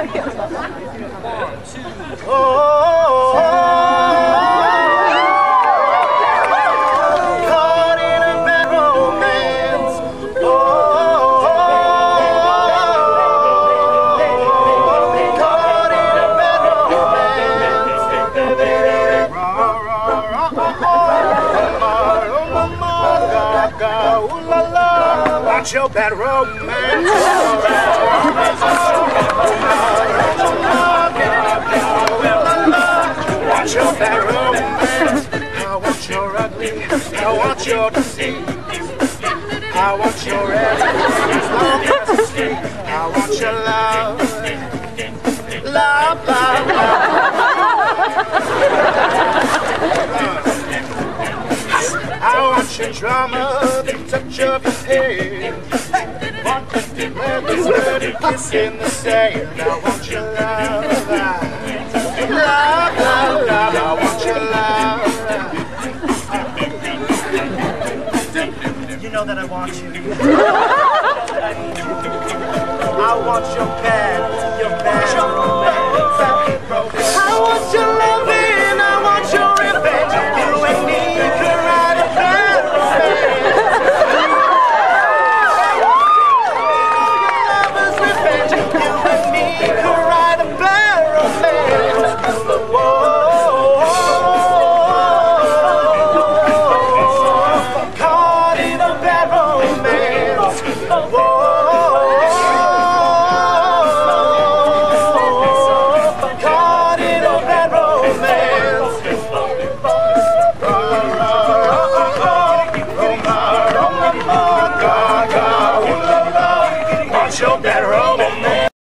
Caught in a bad romance. Caught in a bad romance. Watch your bad romance. Watch your bad romance. I want your ugly. I want your deceit. I want your everything as long as it's sweet. I want your love. Love, love, love. I want your drama, the touch of your head. Want to declare this dirty kiss in the sand. I want your love, love, love, love. I want your love. You know that I want you. I want your bad romance. I want your love.